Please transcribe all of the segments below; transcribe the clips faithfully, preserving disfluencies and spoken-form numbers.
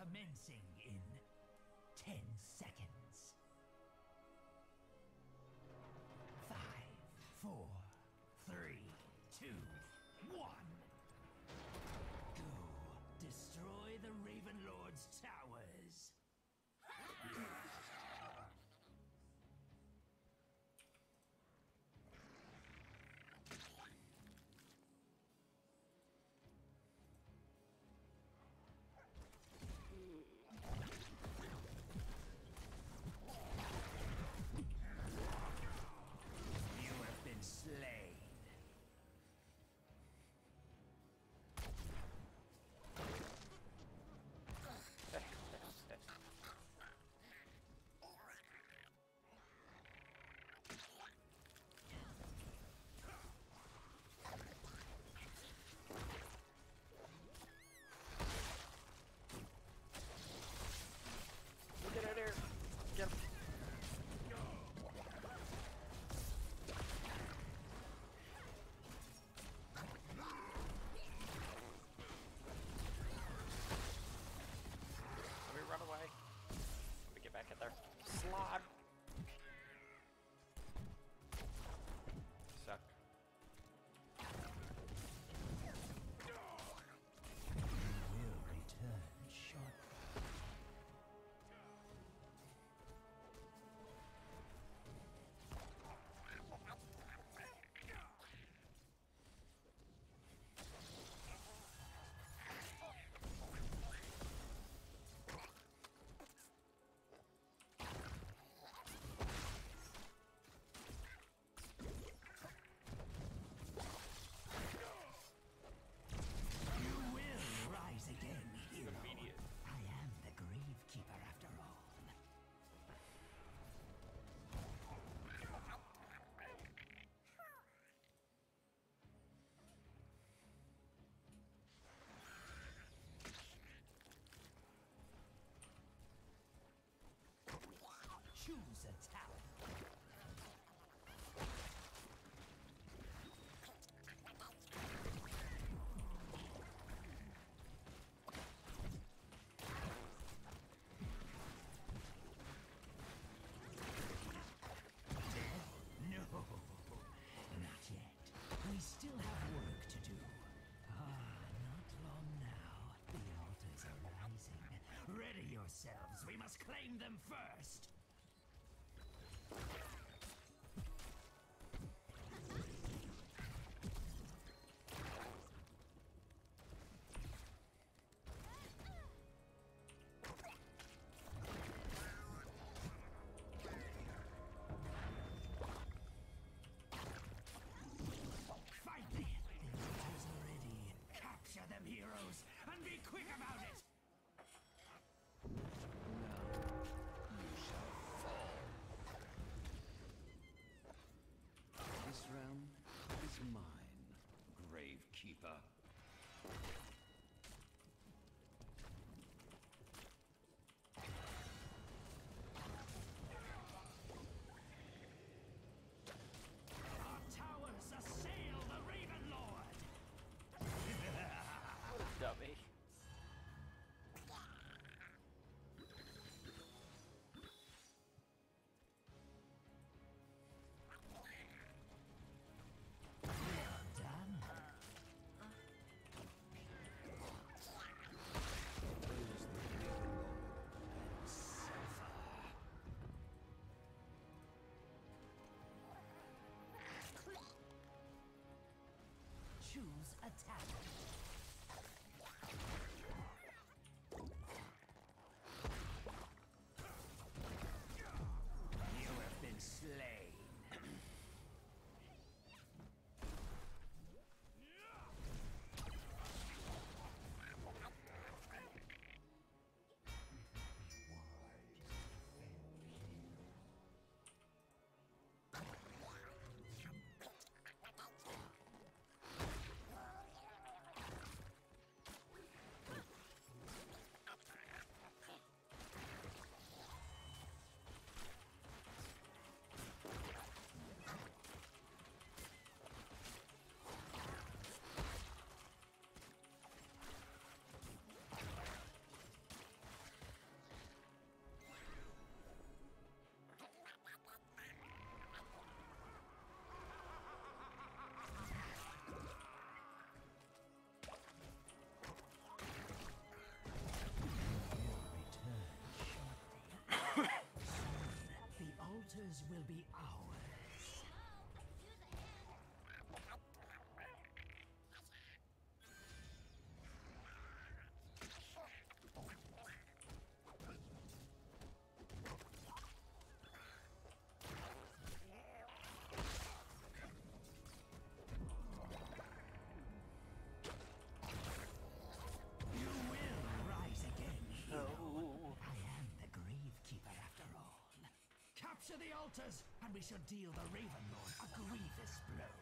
Commencing in ten seconds. Five, four, three, two, one. Go destroy the Raven Lord's towers. You have been slain. Get out of there! Get him! Let me run away. Let me get back in there. Slog! Suck. Will return shortly. Again, hero. Immediate. I am the Gravekeeper after all. Choose a tower. Not yet. We still have work to do. Ah, not long now. The altars are rising. Ready yourselves. We must claim them first. Fight me! The altars are ready. Capture them, heroes, and be quick about it! You shall fall. This realm is mine, Gravekeeper. Our towers assail the Raven Lord! What a dummy. Well done. Those the Raven Lord. Suffer. Choose attack. You have been slain. altars will be ours. You will rise again, hero. I am the Gravekeeper after all. Capture the altars, and we shall deal the Raven Lord a grievous blow.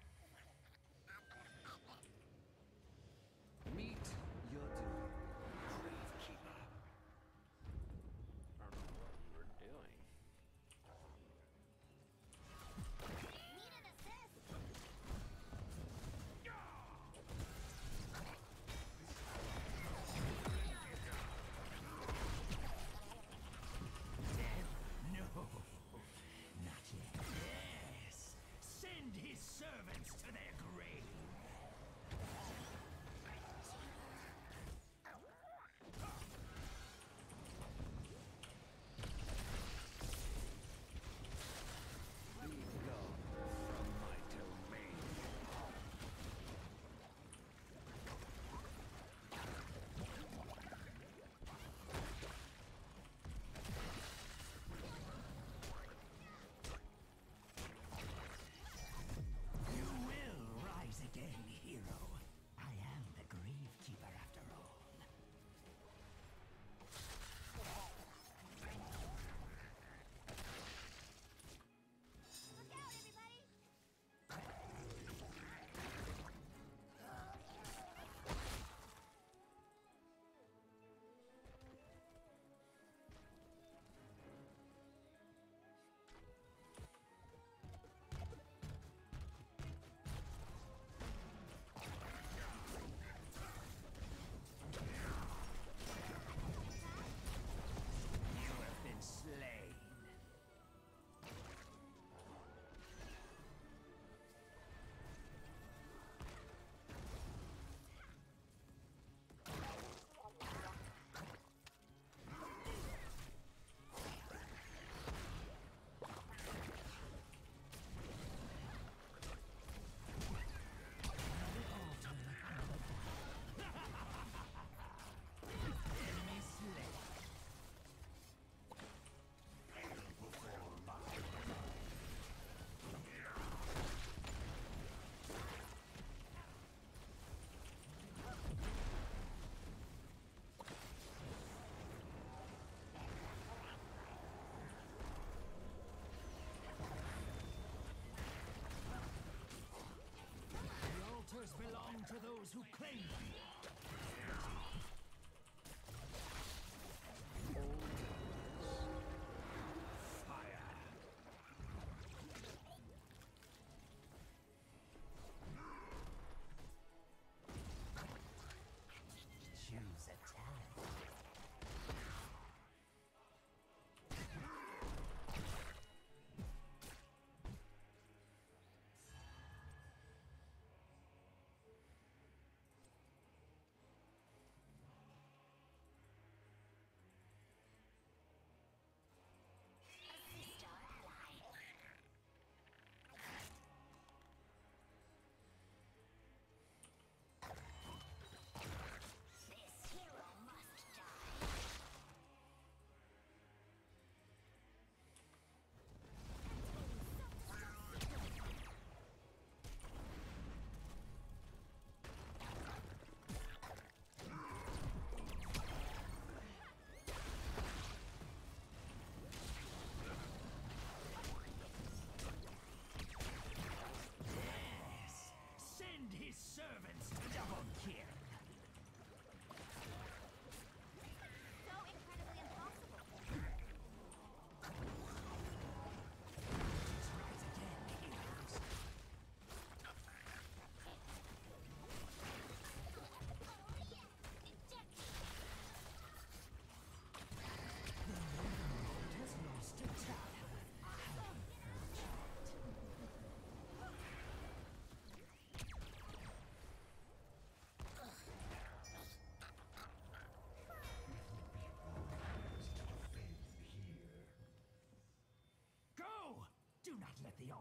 Meet your doom, Gravekeeper. I don't know what you were doing. Need an assist. Death? No, not yet. Yes, send his servants to their grave. Be gone from my domain. You will rise again, hero. I am the Gravekeeper after all. Look out, everybody! You have been slain. Enemy slain. The altars belong to those who claim them. Fire. Choose attack.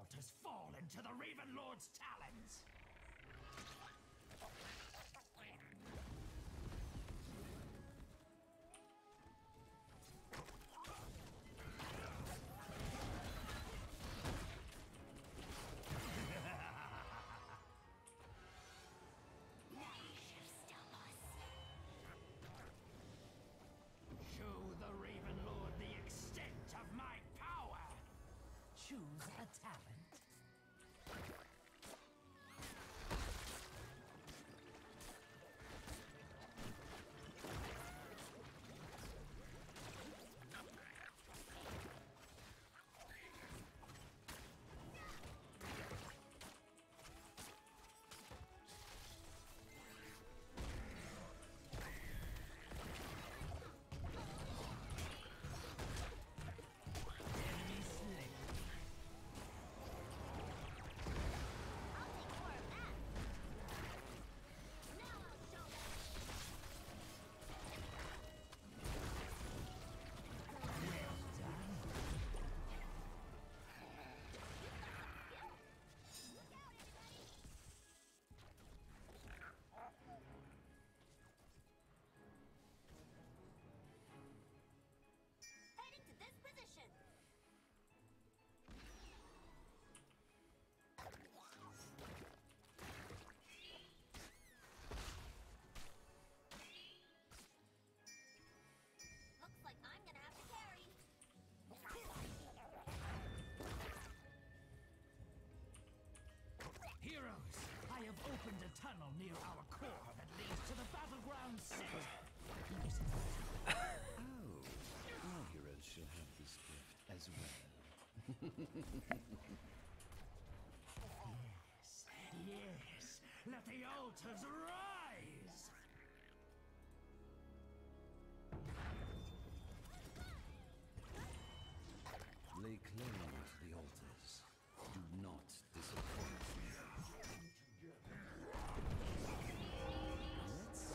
altars fall into the Raven Lord's talons. Show the Raven Lord the extent of my power. Choose a talent. Enemy slain. I'll take more of that. Now I'll show them. Well done. Look out, everybody! Heading to this position. Looks like I'm gonna have to carry. Heroes, I have opened a tunnel near our core that leads to the battleground center. Use it. Oh, our heroes shall have this gift as well. Yes, yes. Let the altars rise. Lay claim to the altars. Do not disappoint me. Let's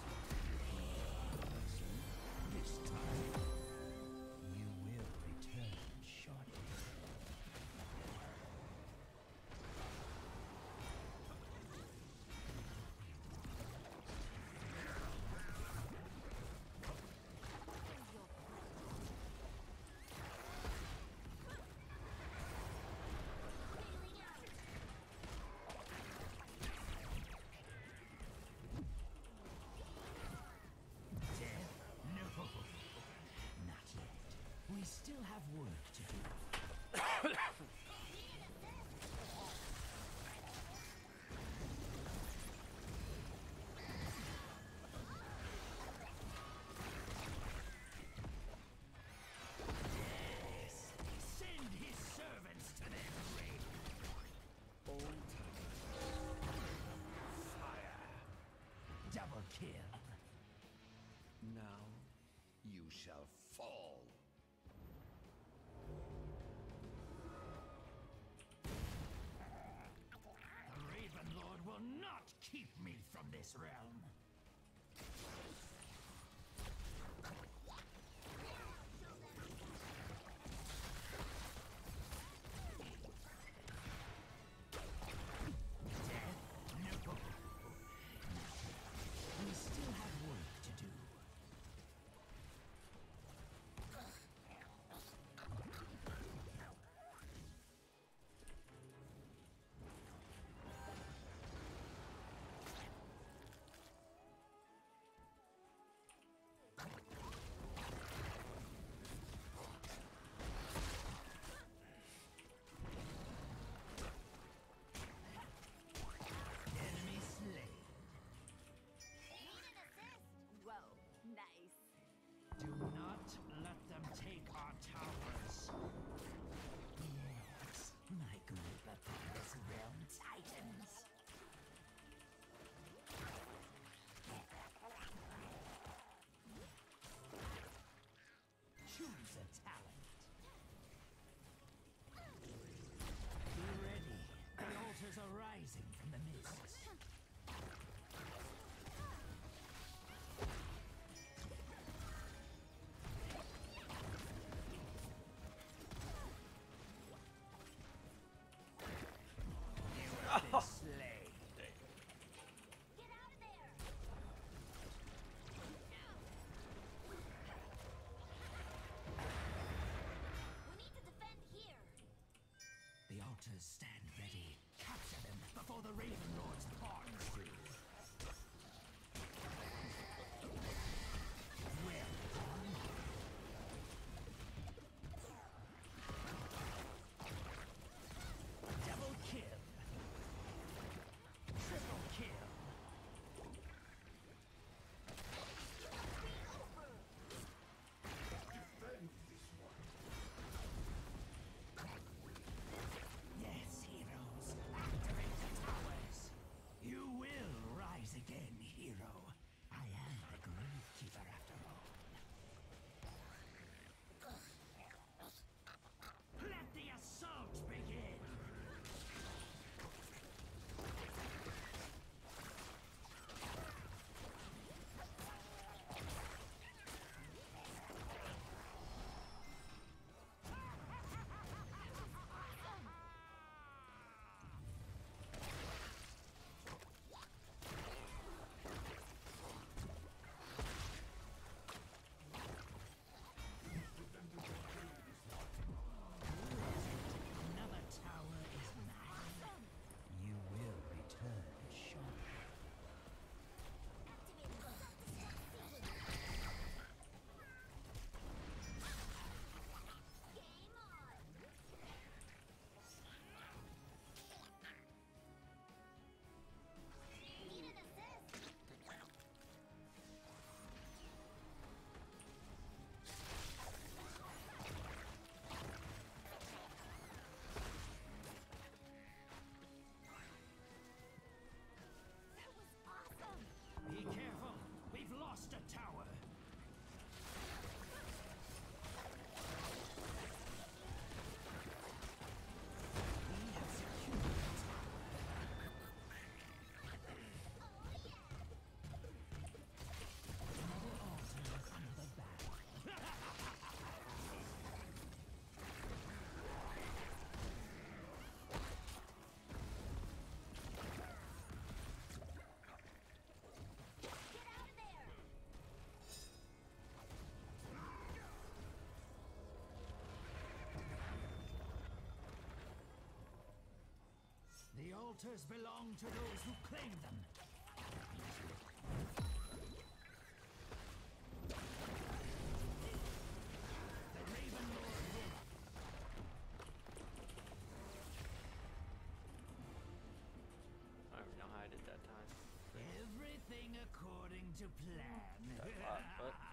This time, you will return shortly. Bailing out. Death? No. Not yet. We still have work to do. Need an assist? Yes. Send his servants to them, Raven. old time. Fire. Double kill. Now you shall fall. The Raven Lord will not keep me from this realm. Death? No. We still have work to do. altars belong to those who claim them. The Raven Lord will. I don't know how I did that time. Everything according to plan. Uh, but